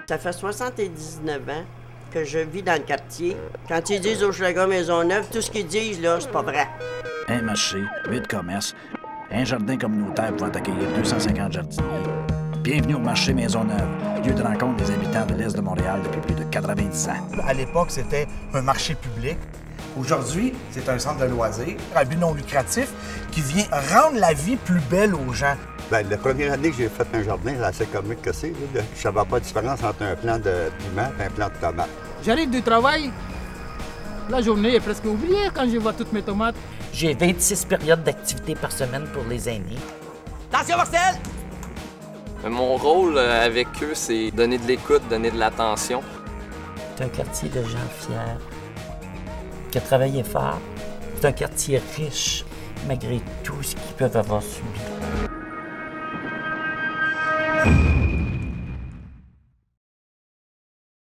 Ça fait 79 ans que je vis dans le quartier. Quand ils disent Hochelaga Maisonneuve, tout ce qu'ils disent, là, c'est pas vrai. Un marché, 8 commerces, un jardin communautaire pouvant accueillir 250 jardiniers. Bienvenue au marché Maisonneuve, lieu de rencontre des habitants de l'Est de Montréal depuis plus de 90 ans. À l'époque, c'était un marché public. Aujourd'hui, c'est un centre de loisirs, un but non lucratif qui vient rendre la vie plus belle aux gens. Bien, la première année que j'ai fait un jardin, c'est assez comique que c'est. Je ne savais pas la différence entre un plant de piment et un plant de tomates. J'arrive du travail, la journée est presque oubliée quand je vois toutes mes tomates. J'ai 26 périodes d'activité par semaine pour les aînés. Attention, Marcel! Mon rôle avec eux, c'est donner de l'écoute, donner de l'attention. C'est un quartier de gens fiers, qui a travaillé fort. C'est un quartier riche, malgré tout ce qu'ils peuvent avoir subi.